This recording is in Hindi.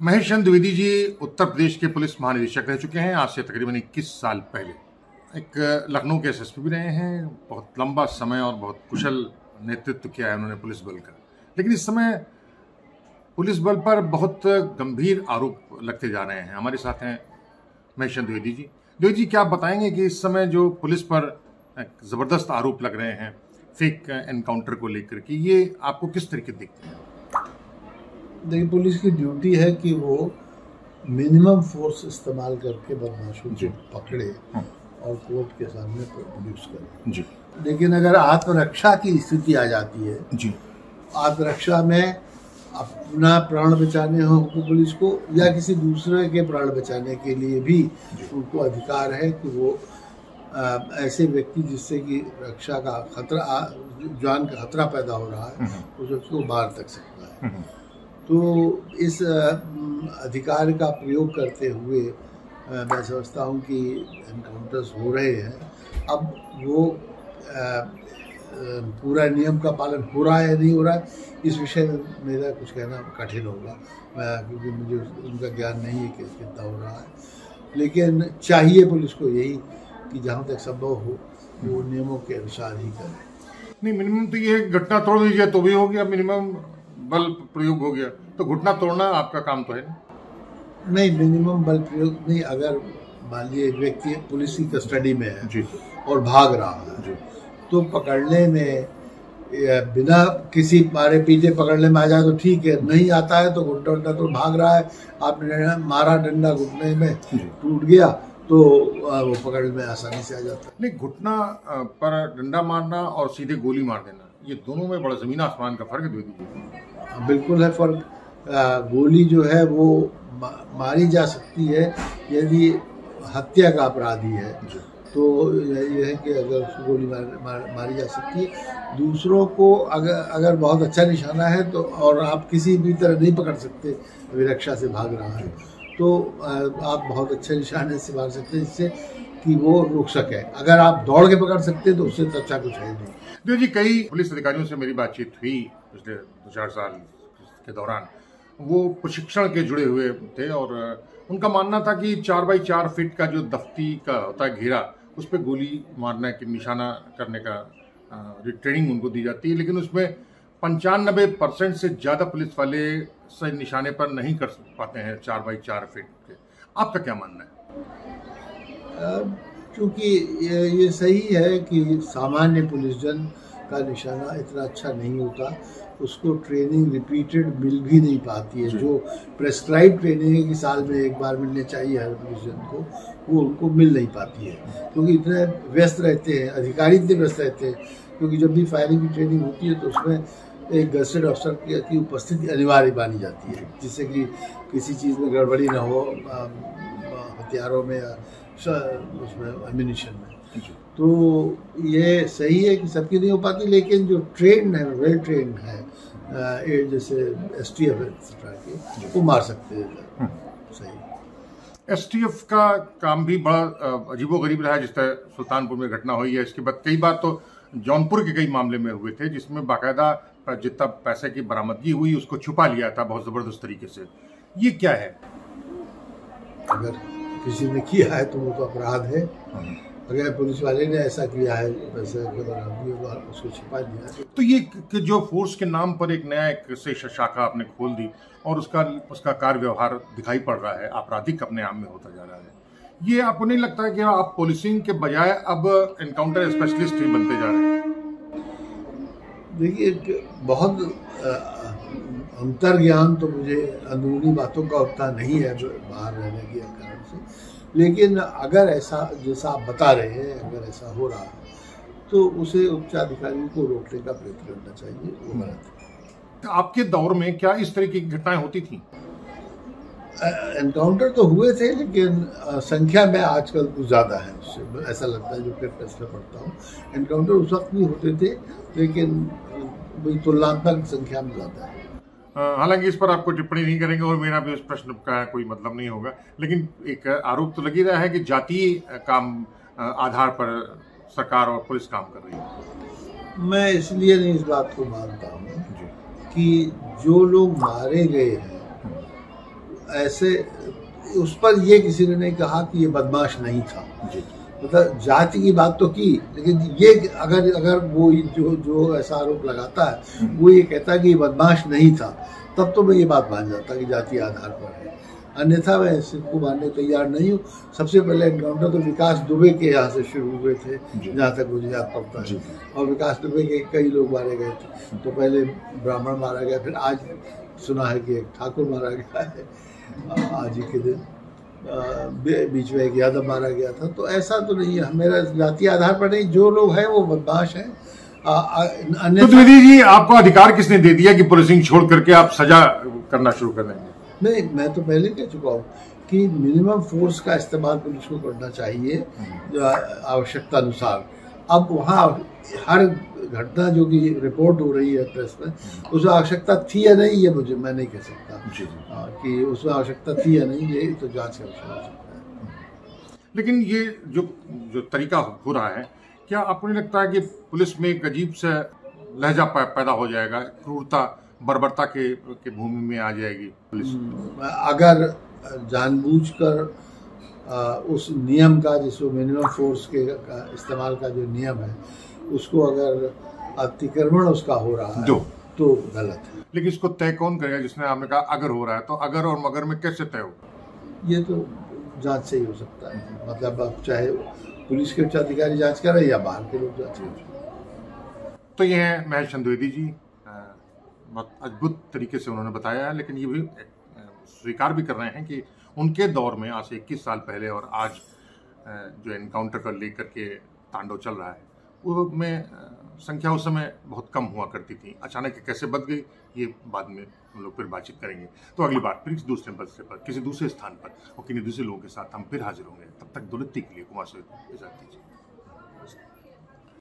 महेश चंद्र द्विवेदी जी उत्तर प्रदेश के पुलिस महानिदेशक रह चुके हैं आज से तकरीबन 21 साल पहले। एक लखनऊ के एसएसपी भी रहे हैं। बहुत लंबा समय और बहुत कुशल नेतृत्व किया है उन्होंने पुलिस बल का। लेकिन इस समय पुलिस बल पर बहुत गंभीर आरोप लगते जा रहे हैं। हमारे साथ हैं महेश चंद्र द्विवेदी जी। द्विवेदी जी, क्या आप बताएंगे कि इस समय जो पुलिस पर ज़बरदस्त आरोप लग रहे हैं फेक एनकाउंटर को लेकर के, ये आपको किस तरीके दिखते हैं? देखिए, पुलिस की ड्यूटी है कि वो मिनिमम फोर्स इस्तेमाल करके बदमाशों को पकड़े और कोर्ट के सामने प्रोड्यूस करे जी। लेकिन अगर आत्मरक्षा की स्थिति आ जाती है जी, आत्मरक्षा में अपना प्राण बचाने हो पुलिस को या किसी दूसरे के प्राण बचाने के लिए भी उनको अधिकार है कि वो ऐसे व्यक्ति जिससे कि रक्षा का खतरा, जान का खतरा पैदा हो रहा है, उसको मार तक सकता है। तो इस अधिकार का प्रयोग करते हुए मैं समझता हूँ कि एनकाउंटर्स हो रहे हैं। अब वो पूरा नियम का पालन हो रहा है या नहीं हो रहा है, इस विषय में मेरा कुछ कहना कठिन होगा, क्योंकि मुझे उनका ज्ञान नहीं है कि कितना हो रहा है। लेकिन चाहिए पुलिस को यही कि जहाँ तक संभव हो वो नियमों के अनुसार ही करें। नहीं, मिनिमम तो ये घटना तोड़ दीजिए तो भी हो गया, मिनिमम बल प्रयोग हो गया, तो घुटना तोड़ना आपका काम तो है नहीं। मिनिमम बल प्रयोग नहीं। अगर मान लीजिए एक व्यक्ति पुलिस की कस्टडी में है जी और भाग रहा है जी, तो पकड़ने में बिना किसी मारे पीटे पकड़ने में आ जाए तो ठीक है, नहीं आता है तो घुटना उल्टा तो भाग रहा है, आपने मारा डंडा घुटने में टूट गया तो वो पकड़ में आसानी से आ जाता है। नहीं, घुटना पर डंडा मारना और सीधे गोली मार देना, ये दोनों में बड़ा जमीन आसमान का फर्क है द्विवेदी जी। बिल्कुल है फर्क। गोली जो है वो मारी जा सकती है यदि हत्या का अपराधी है, तो यह है कि अगर उसको गोली मारी जा सकती है। दूसरों को अगर बहुत अच्छा निशाना है तो और आप किसी भी तरह नहीं पकड़ सकते, विरक्षा से भाग रहा है, तो आप बहुत अच्छे निशाने से मार सकते हैं जिससे कि वो रुक सके। अगर आप दौड़ के पकड़ सकते हैं तो उससे अच्छा कुछ है नहीं। जी, कई पुलिस अधिकारियों से मेरी बातचीत हुई पिछले 2-4 साल के दौरान। वो प्रशिक्षण के जुड़े हुए थे और उनका मानना था कि 4x4 फीट का जो दफ्ती का होता है घेरा, उस पर गोली मारने की निशाना करने का ट्रेनिंग उनको दी जाती है, लेकिन उसमें 95% से ज़्यादा पुलिस वाले सही निशाने पर नहीं कर पाते हैं 4x4 फीट के। आपका क्या मानना है? क्योंकि ये सही है कि सामान्य पुलिसजन का निशाना इतना अच्छा नहीं होता, उसको ट्रेनिंग रिपीटेड मिल भी नहीं पाती है। जो प्रेस्क्राइब ट्रेनिंग है कि साल में एक बार मिलने चाहिए हर पुलिसजन को, वो उनको मिल नहीं पाती है, क्योंकि इतने व्यस्त रहते हैं, अधिकारी इतने व्यस्त रहते हैं। क्योंकि जब भी फायरिंग की ट्रेनिंग होती है तो उसमें एक गजेटेड अफसर की उपस्थिति अनिवार्य मानी जाती है, जिससे कि किसी चीज़ में गड़बड़ी ना हो, हथियारों में या उसमें एमिनिशन में। तो ये सही है कि सबकी नहीं हो पाती, लेकिन जो ट्रेंड है, वेल ट्रेंड है, जैसे STF एक्सेट्रा के, वो मार सकते हैं। सही। STF का काम भी बड़ा अजीबोगरीब रहा है। जिस तरह सुल्तानपुर में घटना हुई है, इसके बाद कई बार तो जौनपुर के कई मामले में हुए थे जिसमें बाकायदा जितना पैसे की बरामदगी हुई उसको छुपा लिया था बहुत जबरदस्त तरीके से। ये क्या है? अगर किसी ने किया है तो वो तो अपराध है। अगर पुलिस वाले ने ऐसा किया है, पैसे की बरामदगी हुआ, उसको छिपा दिया है। तो ये कि जो फोर्स के नाम पर एक नया एक से शाखा आपने खोल दी और उसका कार्य व्यवहार दिखाई पड़ रहा है, आपराधिक अपने आप में होता जा रहा है, ये आपको नहीं लगता है कि आप पुलिसिंग के बजाय अब एनकाउंटर स्पेशलिस्ट ही बनते जा रहे हैं? देखिए, बहुत अंतर्ज्ञान तो मुझे अंदरूनी बातों का उतना नहीं है बाहर रहने के कारण से, लेकिन अगर ऐसा जैसा आप बता रहे हैं, अगर ऐसा हो रहा है तो उसे उच्चाधिकारियों को रोकने का प्रयत्न करना चाहिए, वो गलत है। आपके दौर में क्या इस तरह की घटनाएं होती थी? एनकाउंटर तो हुए थे, लेकिन संख्या में आजकल कुछ ज़्यादा है, उससे ऐसा लगता है जो फिर फैसला पढ़ता हूँ। एनकाउंटर उस वक्त नहीं होते थे, लेकिन तुलनात्मक संख्या में ज़्यादा है। हालांकि इस पर आपको टिप्पणी नहीं करेंगे और मेरा भी इस प्रश्न का कोई मतलब नहीं होगा, लेकिन एक आरोप तो लग ही रहा है कि जातीय काम आधार पर सरकार और पुलिस काम कर रही है। मैं इसलिए नहीं इस बात को मानता हूँ कि जो लोग मारे गए हैं ऐसे उस पर ये किसी ने नहीं कहा कि ये बदमाश नहीं था। मतलब जाति की बात तो की, लेकिन ये अगर वो जो ऐसा आरोप लगाता है वो ये कहता है कि ये बदमाश नहीं था, तब तो मैं ये बात मान जाता कि जाति आधार पर है, अन्यथा मैं इसको मानने तैयार नहीं हूँ। सबसे पहले एनकाउंटर तो विकास दुबे के यहाँ से शुरू हुए थे, जहाँ तक मुझे याद पड़ता है, और विकास दुबे के कई लोग मारे गए थे। तो पहले ब्राह्मण मारा गया, फिर आज सुना है कि एक ठाकुर मारा गया है आज ही के दिन, बीच में एक यादव मारा गया था। तो ऐसा तो नहीं है, मेरा जाति आधार पर नहीं, जो लोग हैं वो बदमाश हैं। तो द्विवेदी जी, आपको अधिकार किसने दे दिया कि पुलिसिंग छोड़ करके आप सजा करना शुरू कर देंगे? नहीं, मैं तो पहले कह चुका हूँ कि मिनिमम फोर्स का इस्तेमाल पुलिस को करना चाहिए आवश्यकता अनुसार। अब वहाँ हर घटना जो कि रिपोर्ट हो रही है प्रेस में, उसमें आवश्यकता थी या नहीं, ये मैं नहीं कह सकता कि उसमें आवश्यकता थी या नहीं, ये तो जांच का विषय हो सकता है। लेकिन ये जो तरीका हो रहा है, क्या आपको नहीं लगता है कि पुलिस में एक अजीब सा लहजा पैदा हो जाएगा, क्रूरता बर्बरता के भूमि में आ जाएगी पुलिस? अगर जानबूझकर उस नियम का, जिसको मिनिमम फोर्स के इस्तेमाल का जो नियम है, उसको अगर अतिक्रमण उसका हो रहा है तो गलत है। लेकिन इसको तय कौन करेगा? जिसने आपने कहा अगर हो रहा है, तो अगर और मगर में कैसे तय होगा? ये तो जांच से ही हो सकता है। मतलब अब चाहे पुलिस के उच्च अधिकारी जांच करें या बाहर के लोग जांच करें। तो ये है महेश चंद द्विवेदी जी, बहुत अद्भुत तरीके से उन्होंने बताया है, लेकिन ये भी स्वीकार भी कर रहे हैं कि उनके दौर में आज से 21 साल पहले और आज जो एनकाउंटर को लेकर के तांडव चल रहा है, वो में संख्या उस समय बहुत कम हुआ करती थी। अचानक कैसे बद गई, ये बाद में हम लोग फिर बातचीत करेंगे। तो अगली बार फिर दूसरे बदले पर, किसी दूसरे स्थान पर और किन्हीं दूसरे लोगों के साथ हम फिर हाजिर होंगे। तब तक दुलत्ती के लिए कुमार से इजाजत दीजिए।